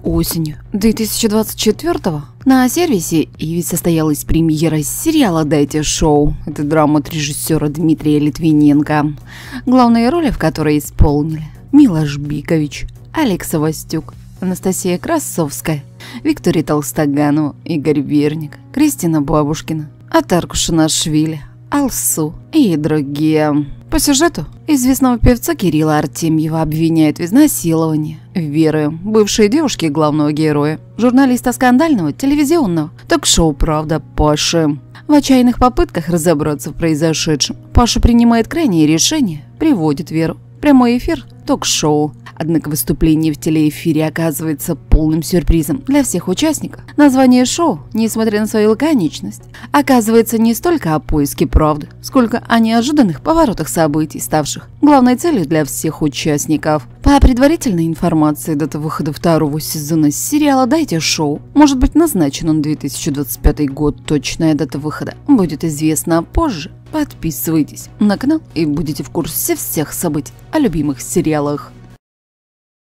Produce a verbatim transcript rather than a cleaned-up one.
Осенью две тысячи двадцать четвёртого на сервисе Иви состоялась премьера сериала «Дайте шоу». Это драма от режиссера Дмитрия Литвиненко, главные роли в которой исполнили Милош Бикович, Олег Савастюк, Анастасия Красовская, Виктория Толстоганова, Игорь Верник, Кристина Бабушкина, Атар Кушанашвили, Алсу и другие. По сюжету известного певца Кирилла Артемьева обвиняют в изнасиловании Веры, бывшей девушки главного героя, журналиста скандального телевизионного ток-шоу «Правда» Паши. В отчаянных попытках разобраться в произошедшем Паша принимает крайнее решение, приводит Веру в прямой эфир ток-шоу. Однако выступление в телеэфире оказывается полным сюрпризом для всех участников. Название шоу, несмотря на свою лаконичность, оказывается не столько о поиске правды, сколько о неожиданных поворотах событий, ставших главной целью для всех участников. По предварительной информации, дата выхода второго сезона сериала «Дайте шоу» может быть назначена на две тысячи двадцать пятый год. Точная дата выхода будет известна позже. Подписывайтесь на канал и будете в курсе всех событий о любимых сериалах.